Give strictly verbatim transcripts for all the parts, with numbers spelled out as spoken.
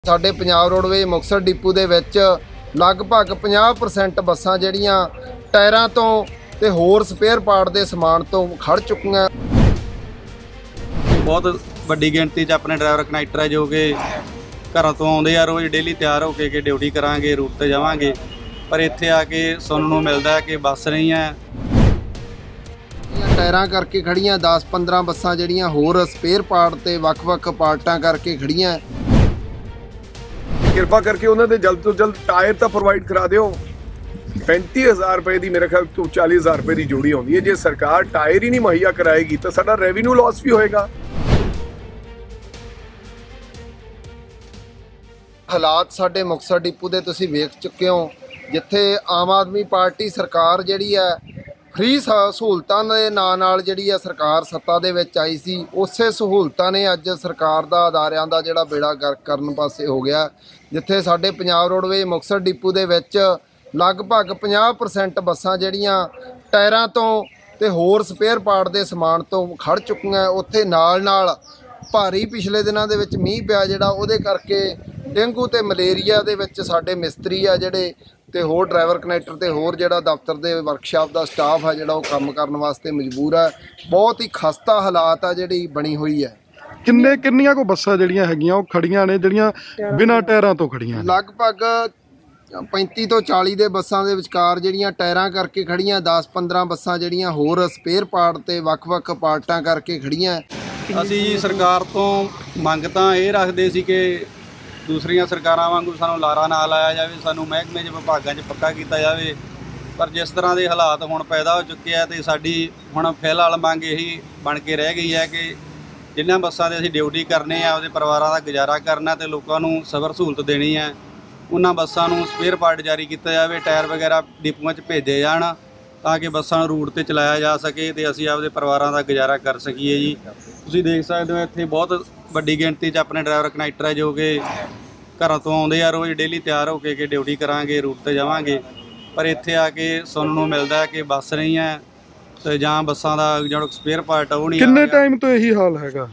ਸਾਡੇ Punjab roadways Muktsar depot ਦੇ ਵਿੱਚ ਲਗਭਗ ਪੰਜਾਹ ਪਰਸੈਂਟ ਬੱਸਾਂ ਜਿਹੜੀਆਂ ਟਾਇਰਾਂ ਤੋਂ ਤੇ ਹੋਰ ਸਪੇਅਰ ਪਾਰਟ ਦੇ ਸਮਾਨ ਤੋਂ ਖੜ ਚੁੱਕੀਆਂ। ਬਹੁਤ ਵੱਡੀ ਗਿਣਤੀ 'ਚ ਆਪਣੇ ਡਰਾਈਵਰ ਕਨੈਕਟਰ ਹੈ ਜੋ ਕਿ ਘਰਾਂ ਤੋਂ ਆਉਂਦੇ ਆ ਰੋਜ਼ ਡੇਲੀ ਤਿਆਰ ਹੋ ਕੇ ਕਿ ਡਿਊਟੀ ਕਰਾਂਗੇ, ਰੂਟ ਤੇ ਜਾਵਾਂਗੇ, ਪਰ ਇੱਥੇ ਆ ਕੇ ਸੁਣਨ ਨੂੰ ਮਿਲਦਾ ਹੈ ਕਿ ਬੱਸ ਨਹੀਂ ਹੈ। ਟਾਇਰਾਂ ਕਰਕੇ ਖੜੀਆਂ ਦਸ ਪੰਦਰਾਂ ਬੱਸਾਂ ਜਿਹੜੀਆਂ ਹੋਰ ਸਪੇਅਰ ਪਾਰਟ ਤੇ ਵੱਖ-ਵੱਖ ਪਾਰਟਾਂ ਕਰਕੇ ਖੜੀਆਂ। ਕਿਰਪਾ ਕਰਕੇ ਉਹਨਾਂ ਦੇ ਜਲਦ ਤੋਂ ਜਲਦ ਟਾਇਰ ਤਾਂ ਪ੍ਰੋਵਾਈਡ ਕਰਾ ਦਿਓ। पैंती हज़ार रुपए की मेरे ख्याल तो चालीस हज़ार रुपए की जोड़ी आती है। जो सरकार टायर ही नहीं मुहैया कराएगी तो साडा रेवेन्यू लॉस भी होएगा। हालात साडे मुक्तसर डिपू दे तुसीं वेख चुके हो, जिथे आम आदमी पार्टी सरकार जिहड़ी है फ्री सहूलतां दे नाल नाल जिहड़ी है सरकार सत्ता दे विच आई सी, उसे सहूलतां ने अज सरकार दा अदारियां दा जिहड़ा बेड़ा गर्क करन पासे हो गया। जिथे साडे पंजाब रोडवेज मुक्तसर डिपू दे विच लगभग ਪੰਜਾਹ ਪਰਸੈਂਟ ਬੱਸਾਂ ਜਿਹੜੀਆਂ ਟਾਇਰਾਂ ਤੋਂ ਤੇ ਹੋਰ ਸਪੇਅਰ ਪਾਰਟ ਦੇ ਸਮਾਨ ਤੋਂ ਖੜ ਚੁੱਕੀਆਂ। ਉੱਥੇ ਨਾਲ ਨਾਲ ਭਾਰੀ ਪਿਛਲੇ ਦਿਨਾਂ ਦੇ ਵਿੱਚ ਮੀਂਹ ਪਿਆ ਜਿਹੜਾ ਉਹਦੇ ਕਰਕੇ ਡੇਂਗੂ ਤੇ ਮਲੇਰੀਆ ਦੇ ਵਿੱਚ ਸਾਡੇ ਮਿਸਤਰੀ ਆ ਜਿਹੜੇ ਤੇ ਹੋਰ ਡਰਾਈਵਰ ਕਨੈਕਟਰ ਤੇ ਹੋਰ ਜਿਹੜਾ ਦਫ਼ਤਰ ਦੇ ਵਰਕਸ਼ਾਪ ਦਾ ਸਟਾਫ ਆ ਜਿਹੜਾ ਉਹ ਕੰਮ ਕਰਨ ਵਾਸਤੇ ਮਜਬੂਰ ਹੈ। ਬਹੁਤ ਹੀ ਖਸਤਾ ਹਾਲਾਤ ਆ ਜਿਹੜੀ ਬਣੀ ਹੋਈ ਹੈ। ਕਿੰਨੇ ਕਿੰਨੀਆਂ ਕੋ ਬੱਸਾਂ ਜਿਹੜੀਆਂ ਹੈਗੀਆਂ ਉਹ ਖੜੀਆਂ ਨੇ ਜਿਹੜੀਆਂ ਬਿਨਾਂ ਟਾਇਰਾਂ ਤੋਂ ਖੜੀਆਂ? ਲਗਭਗ पैंती तो चाली ਦੇ ਬੱਸਾਂ ਦੇ ਵਿਚਕਾਰ ਜਿਹੜੀਆਂ ਟਾਇਰਾਂ ਕਰਕੇ ਖੜੀਆਂ, ਦਸ ਪੰਦਰਾਂ ਬੱਸਾਂ ਜਿਹੜੀਆਂ ਹੋਰ ਸਪੇਅਰ ਪਾਰਟ ਤੇ ਵੱਖ-ਵੱਖ ਪਾਰਟਾਂ ਕਰਕੇ ਖੜੀਆਂ। ਅਸੀਂ ਜੀ ਸਰਕਾਰ ਤੋਂ ਮੰਗ ਤਾਂ ਇਹ ਰੱਖਦੇ ਸੀ ਕਿ ਦੂਸਰੀਆਂ ਸਰਕਾਰਾਂ ਵਾਂਗੂ ਸਾਨੂੰ ਲਾਰਾ ਨਾ ਲਾਇਆ ਜਾਵੇ, ਸਾਨੂੰ ਮਹਿਕਮੇ 'ਚ ਵਿਭਾਗਾਂ 'ਚ ਪੱਕਾ ਕੀਤਾ ਜਾਵੇ। ਪਰ ਜਿਸ ਤਰ੍ਹਾਂ ਦੇ ਹਾਲਾਤ ਹੁਣ ਪੈਦਾ ਹੋ ਚੁੱਕੇ ਆ ਤੇ ਸਾਡੀ ਹੁਣ ਫਿਲਹਾਲ ਮੰਗ ਇਹੀ ਬਣ ਕੇ ਰਹਿ ਗਈ ਹੈ ਕਿ ਜਿਨ੍ਹਾਂ ਬੱਸਾਂ 'ਤੇ ਅਸੀਂ ਡਿਊਟੀ ਕਰਨੇ ਆ ਉਹਦੇ ਪਰਿਵਾਰਾਂ ਦਾ ਗੁਜ਼ਾਰਾ ਕਰਨਾ ਤੇ ਲੋਕਾਂ ਨੂੰ ਸਬਰ ਸਹੂਲਤ ਦੇਣੀ ਹੈ, ਉਹਨਾਂ ਬੱਸਾਂ ਨੂੰ ਸਪੇਅਰ ਪਾਰਟ ਜਾਰੀ ਕੀਤਾ ਜਾਵੇ, ਟਾਇਰ ਵਗੈਰਾ ਡਿਪੂਆਂ 'ਚ ਭੇਜੇ ਜਾਣ ਤਾਂ ਕਿ ਬੱਸਾਂ ਨੂੰ ਰੂਟ ਤੇ ਚਲਾਇਆ ਜਾ ਸਕੇ ਤੇ ਅਸੀਂ ਆਪਦੇ ਪਰਿਵਾਰਾਂ ਦਾ ਗੁਜ਼ਾਰਾ ਕਰ ਸਕੀਏ ਜੀ। ਤੁਸੀਂ ਦੇਖ ਸਕਦੇ ਹੋ ਇੱਥੇ ਬਹੁਤ ਵੱਡੀ ਗਿਣਤੀ 'ਚ ਆਪਣੇ ਡਰਾਈਵਰ ਕਨੈਕਟਰ ਹੈ ਜੋ ਕਿ ਘਰਾਂ ਤੋਂ ਆਉਂਦੇ ਆ ਰੋਜ਼ ਡੇਲੀ ਤਿਆਰ ਹੋ ਕੇ ਕਿ ਡਿਊਟੀ ਕਰਾਂਗੇ, ਰੂਟ ਤੇ ਜਾਵਾਂਗੇ, ਪਰ ਇੱਥੇ ਆ ਕੇ ਸੁਣਨ ਨੂੰ ਮਿਲਦਾ ਕਿ ਬੱਸ ਨਹੀਂ ਹੈ ਤੇ ਜਾਂ ਬੱਸਾਂ ਦਾ ਜਿਹੜਾ ਸਪੇਅਰ ਪਾਰਟ ਉਹ ਨਹੀਂ। ਕਿੰਨੇ ਟਾਈਮ ਤੋਂ ਇਹੀ ਹਾਲ ਹੈਗਾ?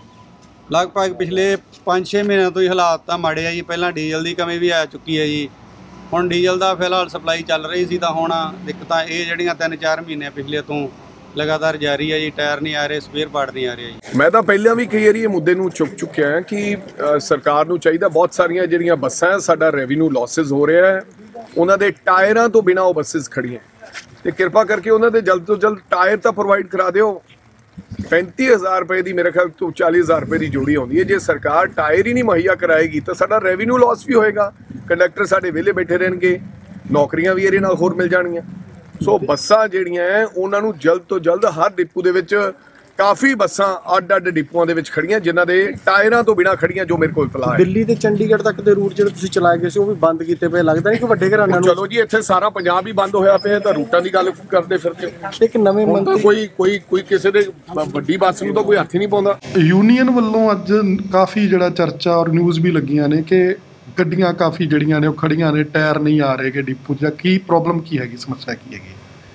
ਲਗਭਗ ਪਿਛਲੇ ਪੰਜ ਛੇ ਮਹੀਨਿਆਂ ਤੋਂ ਹੀ ਹਾਲਾਤ ਤਾਂ ਮਾੜੇ ਆ ਜੀ। ਪਹਿਲਾਂ ਡੀਜ਼ਲ ਦੀ ਕਮੀ ਵੀ ਆ ਚੁੱਕੀ ਹੈ ਜੀ, ਹੁਣ ਡੀਜ਼ਲ ਦਾ ਫਿਲਹਾਲ ਸਪਲਾਈ ਚੱਲ ਰਹੀ ਸੀ ਤਾਂ ਹੁਣ ਦਿੱਕਤਾਂ ਇਹ ਜਿਹੜੀਆਂ ਤਿੰਨ ਚਾਰ ਮਹੀਨੇ ਪਿਛਲੇ ਤੋਂ ਲਗਾਤਾਰ ਜਾਰੀ ਹੈ ਜੀ। ਟਾਇਰ ਨਹੀਂ ਆ ਰਹੇ, ਸਪੇਅਰ ਪਾਰਟ ਨਹੀਂ ਆ ਰਹੇ ਜੀ। ਮੈਂ ਤਾਂ ਪਹਿਲਾਂ ਵੀ ਕਈ ਵਾਰੀ ਇਹ ਮੁੱਦੇ ਨੂੰ ਚੁੱਕ ਚੁੱਕਿਆ ਹਾਂ ਕਿ ਸਰਕਾਰ ਨੂੰ ਚਾਹੀਦਾ, ਬਹੁਤ ਸਾਰੀਆਂ ਜਿਹੜੀਆਂ ਬੱਸਾਂ ਸਾਡਾ ਰੈਵਨਿਊ ਲਾਸਿਸ ਹੋ ਰਿਹਾ ਹੈ, ਉਹਨਾਂ ਦੇ ਟਾਇਰਾਂ ਤੋਂ ਬਿਨਾਂ ਉਹ ਬੱਸਿਸ ਖੜੀਆਂ ਤੇ ਕਿਰਪਾ ਕਰਕੇ ਉਹਨਾਂ ਦੇ ਜਲਦ ਤੋਂ ਜਲਦ ਟਾਇਰ ਤਾਂ ਪ੍ਰੋਵਾਈਡ ਕਰਾ ਦਿਓ। पैंती हज़ार रुपए की मेरे ख्याल तो चालीस हज़ार रुपए की जोड़ी आती है। जो सरकार टायर ही नहीं मुहैया कराएगी तो साडा रेवेन्यू लॉस भी होएगा। कंडक्टर साडे वेले बैठे रहणगे, नौकरियां भी ਇਹਦੇ ਨਾਲ ਹੋਰ मिल जाणगियां। सो ਬੱਸਾਂ ਜਿਹੜੀਆਂ ਹੈ ਉਹਨਾਂ ਨੂੰ ਜਲਦ ਤੋਂ ਜਲਦ ਹਰ ਡਿਪੂ ਦੇ ਵਿੱਚ ਕਾਫੀ ਬੱਸਾਂ ਅੱਡ ਅੱਡ ਡਿਪੂਆਂ ਦੇ ਵਿੱਚ ਖੜੀਆਂ ਜਿਨ੍ਹਾਂ ਦੇ ਟਾਇਰਾਂ ਤੋਂ ਬਿਨਾਂ ਖੜੀਆਂ, ਜੋ ਮੇਰੇ ਕੋਲ ਇਤਲਾਹ ਹੈ। ਦਿੱਲੀ ਤੇ ਚੰਡੀਗੜ੍ਹ ਤੱਕ ਦੇ ਰੂਟ ਜਿਹੜੇ ਤੁਸੀਂ ਚਲਾਏ ਗਏ ਸੀ ਉਹ ਵੀ ਬੰਦ ਕੀਤੇ ਪਏ, ਲੱਗਦਾ ਨਹੀਂ ਕਿ ਵੱਡੇ ਘਰਾਣਿਆਂ ਨੂੰ? ਚਲੋ ਜੀ, ਇੱਥੇ ਸਾਰਾ ਪੰਜਾਬ ਹੀ ਬੰਦ ਹੋਇਆ ਪਿਆ ਤਾਂ ਰੂਟਾਂ ਦੀ ਗੱਲ ਕਰਦੇ ਫਿਰਦੇ। ਇੱਕ ਨਵੇਂ ਮੰਤਰੀ ਕੋਈ ਕੋਈ ਕੋਈ ਕਿਸੇ ਦੇ ਵੱਡੀ ਬੱਸ ਨੂੰ ਤਾਂ ਕੋਈ ਹੱਥ ਹੀ ਨਹੀਂ ਪਾਉਂਦਾ। ਯੂਨੀਅਨ ਵੱਲੋਂ ਅੱਜ ਕਾਫੀ ਜਿਹੜਾ ਚਰਚਾ ਔਰ ਨਿਊਜ਼ ਵੀ ਲੱਗੀਆਂ ਨੇ ਕਿ ਗੱਡੀਆਂ ਕਾਫੀ ਜਿਹੜੀਆਂ ਨੇ ਉਹ ਖੜੀਆਂ ਨੇ, ਟਾਇਰ ਨਹੀਂ ਆ ਰਹੇ ਕਿ ਡਿਪੂ ਜਾਂ ਕੀ ਪ੍ਰੋਬਲਮ ਕੀ ਹੈਗੀ, ਸਮੱਸਿਆ ਕੀ ਹੈਗੀ?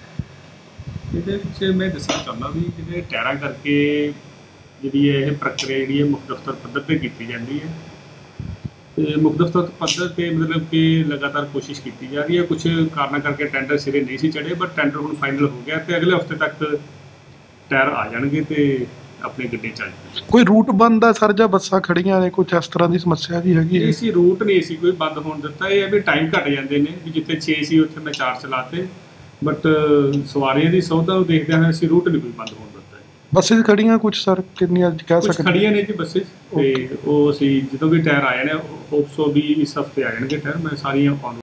ਇਹਦੇ ਵਿੱਚ ਮੈਂ ਦੱਸਣਾ ਚਾਹੁੰਦਾ ਵੀ ਜਿਹੜੇ ਟਾਇਰਾਂ ਕਰਕੇ ਜਿਹੜੀ ਇਹ ਪ੍ਰਕਿਰਿਆ ਜਿਹੜੀ ਹੈ ਮੁੱਖ ਦਫ਼ਤਰ ਪੱਧਰ 'ਤੇ ਕੀਤੀ ਜਾਂਦੀ ਹੈ ਅਤੇ ਮੁੱਖ ਦਫ਼ਤਰ ਪੱਧਰ 'ਤੇ ਮਤਲਬ ਕਿ ਲਗਾਤਾਰ ਕੋਸ਼ਿਸ਼ ਕੀਤੀ ਜਾ ਰਹੀ ਹੈ। ਕੁਛ ਕਾਰਨਾਂ ਕਰਕੇ ਟੈਂਡਰ ਸਿਰੇ ਨਹੀਂ ਸੀ ਚੜ੍ਹੇ, ਬਟ ਟੈਂਡਰ ਹੁਣ ਫਾਈਨਲ ਹੋ ਗਿਆ ਅਤੇ ਅਗਲੇ ਹਫ਼ਤੇ ਤੱਕ ਟਾਇਰ ਆ ਜਾਣਗੇ ਅਤੇ ਆਪਣੀ ਗੱਡੀ ਚੱਲ ਜਾਣਗੇ। ਕੋਈ ਰੂਟ ਬੰਦ ਆ ਸਰ ਜਾਂ ਬੱਸਾਂ ਖੜੀਆਂ ਨੇ, ਕੁਛ ਇਸ ਤਰ੍ਹਾਂ ਦੀ ਸਮੱਸਿਆ ਵੀ ਹੈਗੀ? ਇਹ ਸੀ ਰੂਟ ਨਹੀਂ ਸੀ ਕੋਈ ਬੰਦ ਹੋਣ ਦਿੱਤਾ। ਇਹ ਹੈ ਵੀ ਟਾਈਮ ਘੱਟ ਜਾਂਦੇ ਨੇ, ਵੀ ਜਿੱਥੇ ਛੇ ਸੀ ਉੱਥੇ ਮੈਂ ਚਾਰ ਚਲਾਤੇ, ਬਟ ਸਵਾਰੀਆਂ ਦੀ ਸੌਦਾ ਨੂੰ ਦੇਖਦੇ ਹੋਏ ਅਸੀਂ ਰੂਟ ਨਹੀਂ ਕੋਈ ਬੰਦ ਹੋਣ ਦਿੱਤਾ। ਬੱਸਿਸ ਖੜੀਆਂ ਕੁਛ ਸਰ, ਕਿੰਨੀਆਂ ਕਹਿ ਸਕਦੇ? ਖੜੀਆਂ ਨੇ ਜੀ ਬੱਸਿਸ, ਤੇ ਉਹ ਅਸੀਂ ਜਦੋਂ ਵੀ ਟਾਇਰ ਆ ਜਾਣੇ ਹੋਪਸੋ ਵੀ ਇਸ ਹਫ਼ਤੇ ਆ ਜਾਣਗੇ ਟਾਇਰ। ਮੈਂ ਸਾਰੀਆਂ